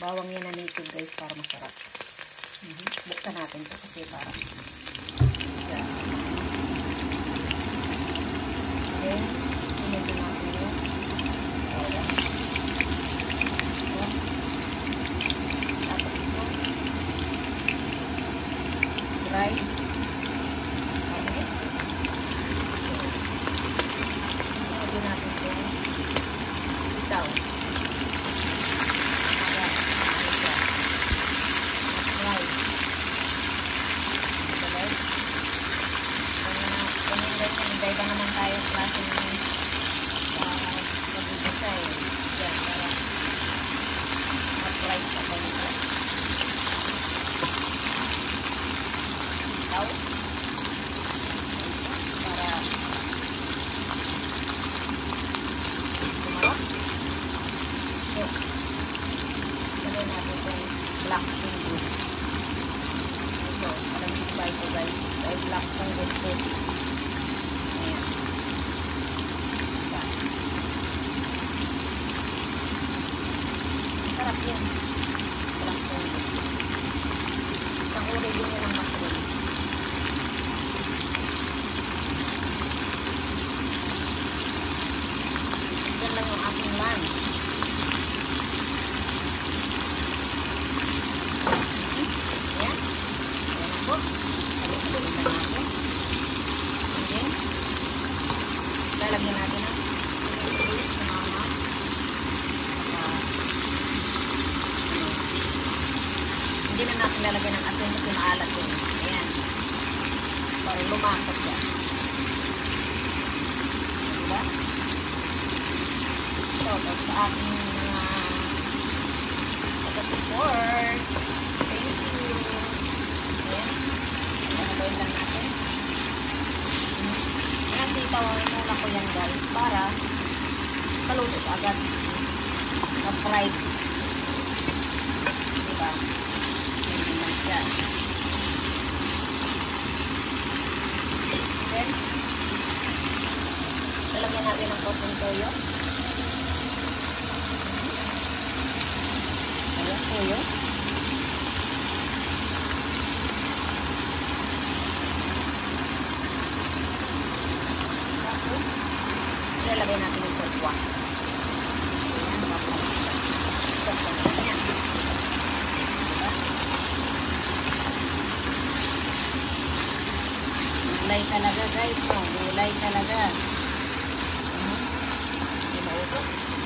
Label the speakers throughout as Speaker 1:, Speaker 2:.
Speaker 1: Bawang yan na native guys para masarap. Buksan natin ito kasi para siya. Then, sinigil natin yun. Ayan. Tapos ito. Dry. Okay. Sinigil natin ito. Sitaw. Iba naman tayo klase ng mag-design. Yan, para mag-price pa tayo nito. Sitaw. Para tumarap. So, lagay natin itong black fungus. Ito, malamig pa ito guys. Ay black fungus po. Sarap yan. Black fungus. Isang uri din yan ang mushroom. Yan lang yung ating lunch. Yan. Yan ako. Haluin lang natin. And then, lalagyan natin ang paste na mama. Hindi na natin lalagyan ng asin kasi maalat yun. Ayan. Para lumasap yan. Diba? Shout out sa aking mga taga-support. Thank you. Ayan. Nalagay lang natin. Ayan, sitaw ang inula ko yan guys para kaluto siya agad. Na-fried. Diba? Yan. Then, lalagyan natin ng cotton toyo. Ayan, toyo. Tapos, lalagyan natin yung tokwa. Ayan, papamasa. Tokwa natin yan. Gulay talaga guys, gulay talaga. Hindi mausok.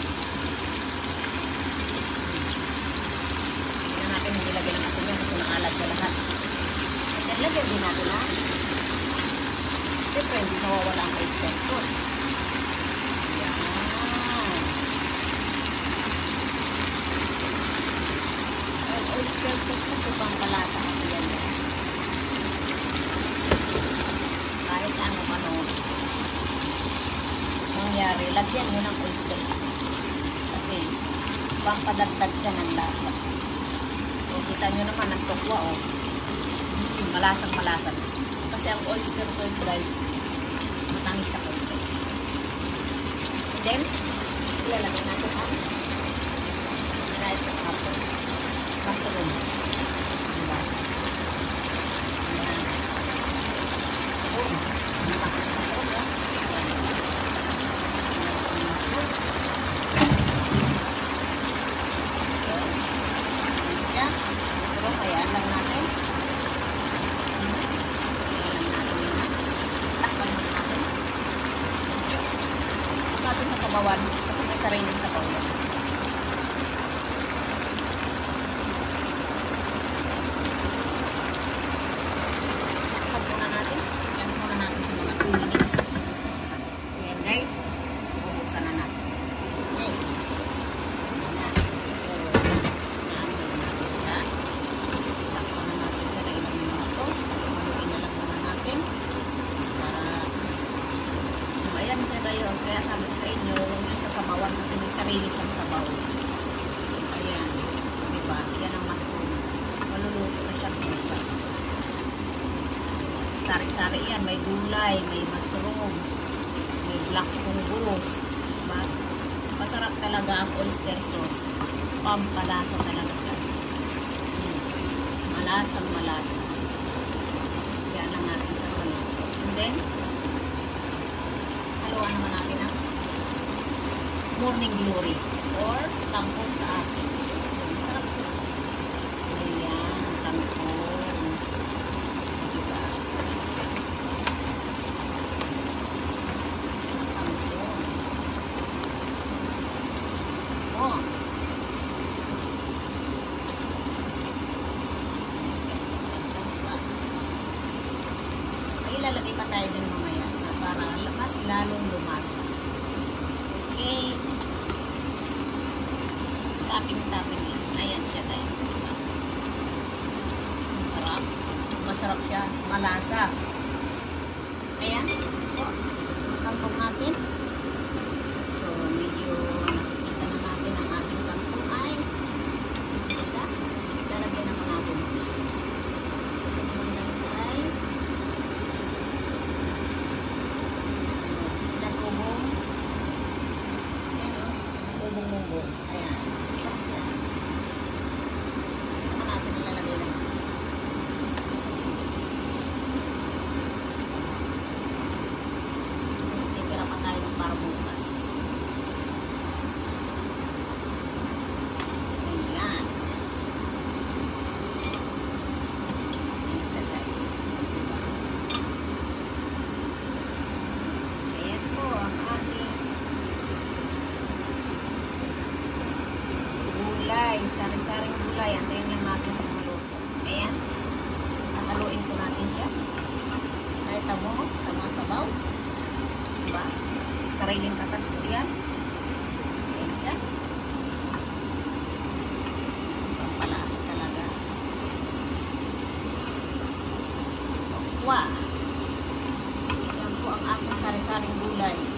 Speaker 1: Hindi na natin hindi lagyan ng asin yan kasi nakalat na lahat. At lagyan din natin na. Siyempre, hindi nawawala ang oyster sauce. Yan. Well, oyster sauce kasi pampalasa kasi yan guys. Kahit ano mangyari, lagyan nyo ng oyster sauce kasi pampadagdag siya ng lasa. O kita nyo naman ang tokwa malasang kasi ang oyster sauce guys matamis siya konti. And then ilalagay natin ang dried apple mushroom. Diba? Ayan lang natin. Ayan lang natin yun. Takpan lang natin. Huwag natin sasabawan kasi may sariling sabaw yan. Takpan muna natin. Yan muna natin sa mga 2 minutes. Ayan guys. Bubuksan na natin. Okay. Kaya sabi ko sa inyo, huwag nyo sasabawan kasi may sarili siyang sabaw. Ayan. Diba? Yan ang mushroom. Maluluto na siyang pusa. Sari-sari yan. May gulay, may mushroom, may black fungus. Diba? Masarap talaga ang oyster sauce. Pampalasa talaga siya. Malasang malasa. Yan lang natin siya haluin. And then, haluan naman natin ang morning glory or tangkong sa atin. So, masarap po. Ayan, tangkong. Diba? Tangkong. Oh. Yes, tangkong pa. So, ilalagay pa tayo din mamaya na para mas lalong lumasa. Okay. Tapping lang. Ayan siya guys. Diba? Masarap. Masarap siya. Malasa. Ayan. O. Ang kangkong natin. So, medyo nakikita na natin ang ating kangkong ay ito siya. Lalagyan naman natin ito siya. Ito guys ay natubong. Ayan o. Natubong-mubong. Ayan. Sarap yan. Ito naman natin ilalagay lang. Titira pa tayo ng para bukas. Ayan. So, ayan siya guys. Ayan po ang ating gulay. Sari-saring gulay. Antayin lang natin siya maluto. Ayan. Haluin po natin siya. Ay, tamo sabaw. Diba? Sariling katas po yan. Ayan siya. Pampalasa talaga. So, wow. Yan po ang ating sari-saring gulay.